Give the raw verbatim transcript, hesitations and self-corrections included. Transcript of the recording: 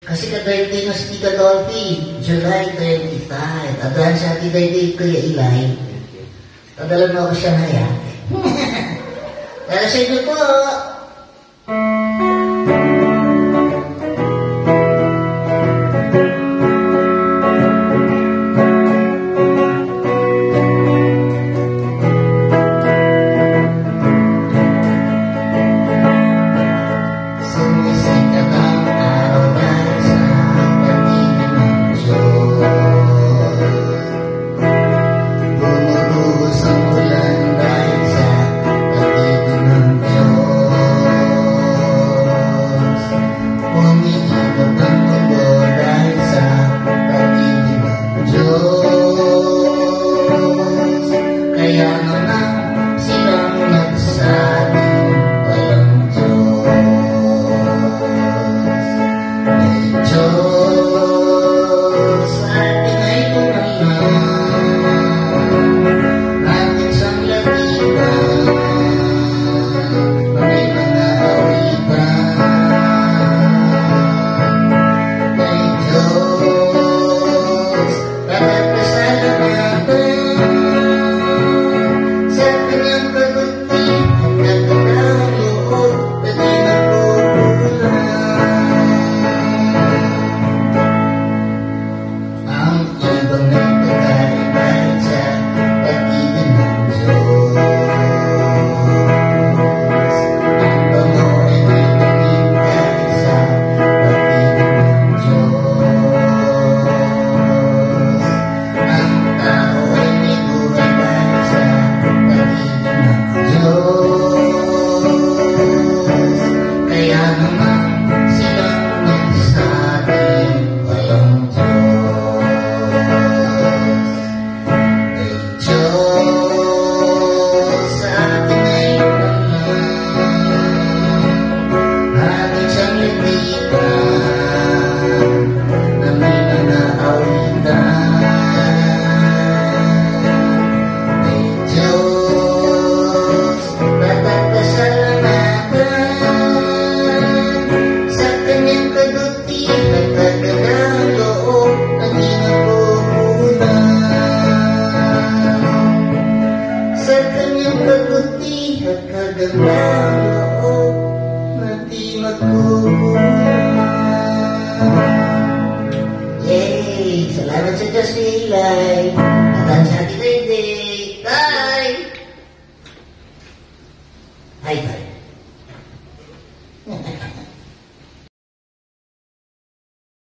Kasi ka-birthday na si Tita Dolphy, July twenty-five. Advance happy birthday, Kuya Eli. Padala mo ako siya haya. Para sa inyo po. Yay! Salamat sa Diyos, Kuya Eli. Advance happy birthday!